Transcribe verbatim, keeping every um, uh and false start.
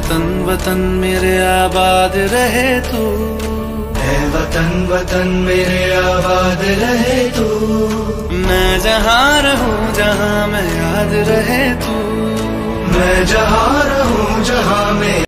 वतन वतन मेरे आबाद रहे तू, है वतन वतन मेरे आबाद रहे तू। मैं जहाँ रहूं जहाँ मैं याद रहे तू, मैं जहाँ रहूं जहाँ मैं